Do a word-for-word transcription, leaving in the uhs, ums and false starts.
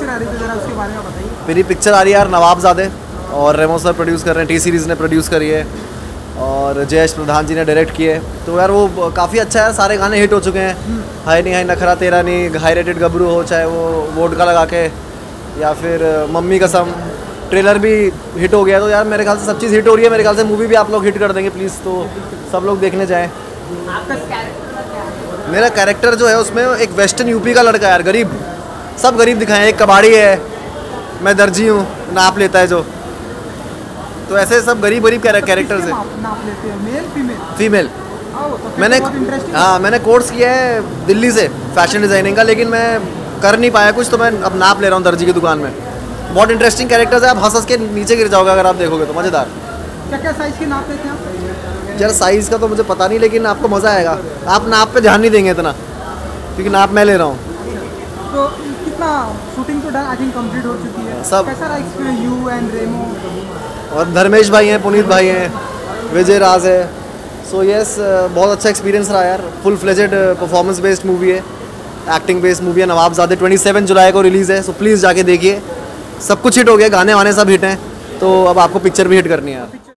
Picture आ रही है, जरा उसके बारे में बताइए। मेरी पिक्चर आ रही है यार नवाबजादे, और रेमो सर प्रोड्यूस कर रहे हैं, टी सीरीज़ ने प्रोड्यूस करी है और जयेश प्रधान जी ने डायरेक्ट किए। तो यार वो काफ़ी अच्छा है, सारे गाने हिट हो चुके हैं। हाय नहीं हाय नखरा तेरा नहीं, हाई रेटेड गबरू हो, चाहे वो वोडका लगा के या फिर मम्मी कसम, ट्रेलर भी हिट हो गया। तो यार मेरे ख्याल से सब चीज़ हिट हो रही है, मेरे ख्याल से मूवी भी आप लोग हिट कर देंगे प्लीज़, तो सब लोग देखने जाएँ। मेरा कैरेक्टर जो है उसमें एक वेस्टर्न यूपी का लड़का है यार, गरीब, सब गरीब दिखाए। एक कबाड़ी है, मैं दर्जी हूँ, नाप लेता है जो, तो ऐसे सब गरीब गरीब कैरेक्टर्स है। नाप लेते हैं, मेल फीमेल? फीमेल। तो मैंने हाँ मैंने कोर्स किया है दिल्ली से फैशन डिज़ाइनिंग का, लेकिन मैं कर नहीं पाया कुछ, तो मैं अब नाप ले रहा हूँ दर्जी की दुकान में। बहुत इंटरेस्टिंग कैरेक्टर्स है, आप हंस हंस के नीचे गिर जाओगे अगर आप देखोगे तो, मज़ेदार। क्या क्या साइज़ की नाप लेते हैं आप? यार साइज़ का तो मुझे पता नहीं, लेकिन आपको मज़ा आएगा। आप नाप पे ध्यान नहीं देंगे इतना, क्योंकि नाप मैं ले रहा हूँ। तो कितना शूटिंग तो आई थिंक कंप्लीट हो चुकी है सब। कैसा रहा एक्सपीरियंस यू एंड रेमो? और धर्मेश भाई हैं, पुनीत भाई हैं, विजय राज है। सो so यस yes, बहुत अच्छा एक्सपीरियंस रहा यार। Full fledged performance based movie है, एक्टिंग बेस्ड मूवी है। नवाबजादे सत्ताईस जुलाई को रिलीज़ है, सो so प्लीज़ जाके देखिए। सब कुछ हिट हो गया, गाने वाने सब हिट हैं, तो अब आपको पिक्चर भी हिट करनी है यार।